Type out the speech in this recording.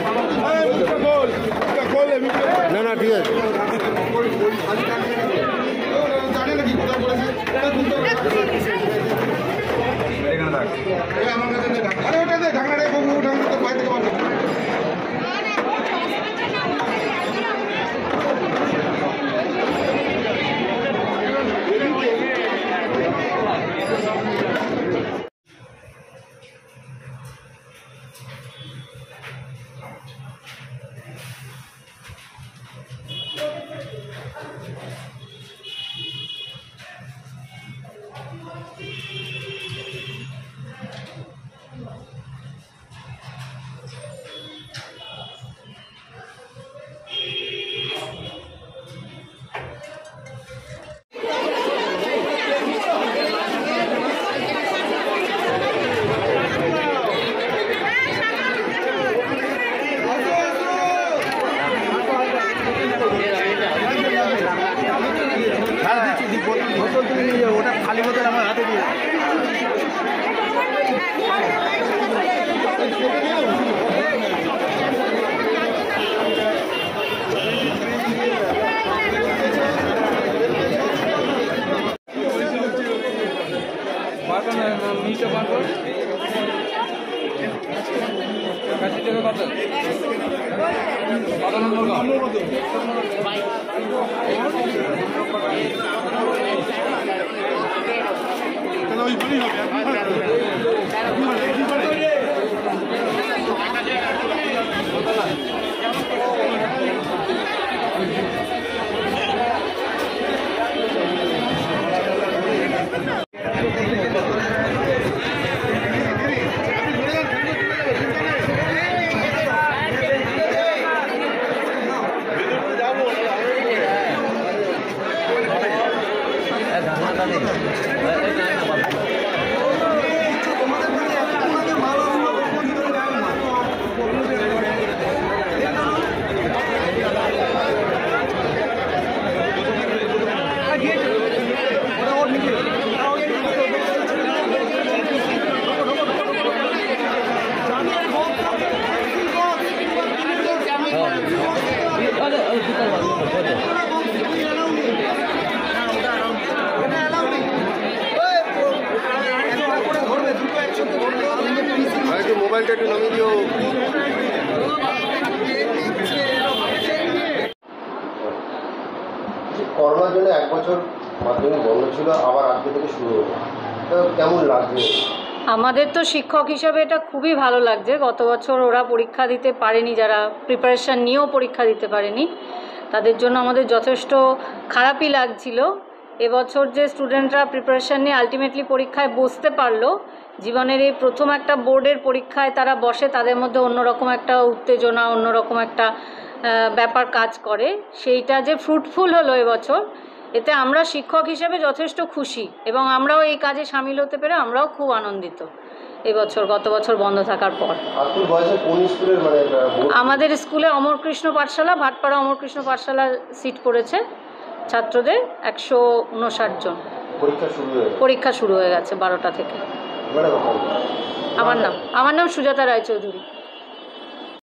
না না ঠিক আছে। ওটা খালি বোতল আমার হাতে দিয়ে মোবাইলটা একটু নামিয়ে দিও। করোনার জন্য 1 বছর মাধ্যমিক বন্ধ ছিল, আবার আজকে থেকে শুরু হলো, কেমন লাগছে? আমাদের তো শিক্ষক হিসাবে এটা খুবই ভালো লাগছে। গত বছর ওরা পরীক্ষা দিতে পারেনি, যারা প্রিপারেশান নিয়েও পরীক্ষা দিতে পারেনি, তাদের জন্য আমাদের যথেষ্ট খারাপই লাগছিল। এবছর যে স্টুডেন্টরা প্রিপারেশান নিয়ে আলটিমেটলি পরীক্ষায় বসতে পারলো, জীবনের এই প্রথম একটা বোর্ডের পরীক্ষায় তারা বসে, তাদের মধ্যে অন্যরকম একটা উত্তেজনা, অন্যরকম একটা ব্যাপার কাজ করে, সেইটা যে ফ্রুটফুল হলো এবছর, এতে আমরা শিক্ষক হিসেবে যথেষ্ট খুশি এবং আমরাও এই কাজে সামিল হতে পেরে আমরাও খুব আনন্দিত এবছর, গত বছর বন্ধ থাকার পর। আমাদের স্কুলে অমরকৃষ্ণ পাঠশালা, ভাটপাড়া অমরকৃষ্ণ পাঠশালার সিট পড়েছে ছাত্রদের 159 জন। পরীক্ষা শুরু হয়ে গেছে 12টা থেকে। আমার নাম সুজাতা রায়চৌধুরী।